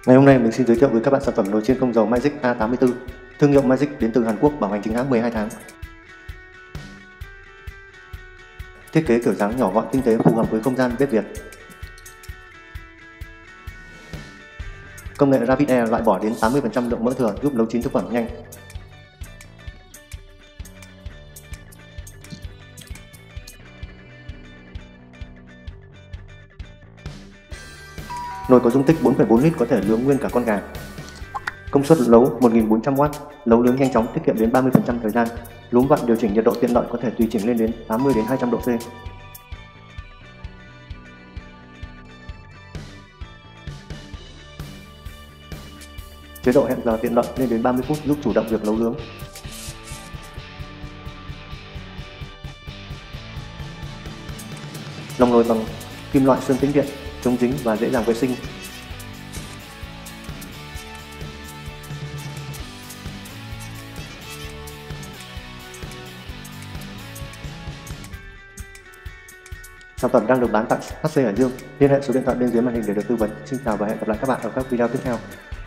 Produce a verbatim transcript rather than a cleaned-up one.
Ngày hôm nay mình xin giới thiệu với các bạn sản phẩm nồi chiên không dầu Magic A tám mươi tư. Thương hiệu Magic đến từ Hàn Quốc, bảo hành chính hãng mười hai tháng. Thiết kế kiểu dáng nhỏ gọn tinh tế, phù hợp với không gian bếp Việt. Công nghệ Rapid Air loại bỏ đến tám mươi phần trăm lượng mỡ thừa, giúp nấu chín thực phẩm nhanh. Nồi có dung tích bốn phẩy bốn lít, có thể nướng nguyên cả con gà. Công suất nấu một nghìn bốn trăm oát, nấu nướng nhanh chóng, tiết kiệm đến ba mươi phần trăm thời gian. Núm vặn điều chỉnh nhiệt độ tiện lợi, có thể tùy chỉnh lên đến tám mươi đến hai trăm độ C. Chế độ hẹn giờ tiện lợi lên đến ba mươi phút, giúp chủ động việc nấu nướng. Lòng nồi bằng kim loại sơn tĩnh điện, chống dính và dễ dàng vệ sinh. Sản phẩm đang được bán tại hát xê Hải Dương. Liên hệ số điện thoại bên dưới màn hình để được tư vấn. Xin chào và hẹn gặp lại các bạn ở các video tiếp theo.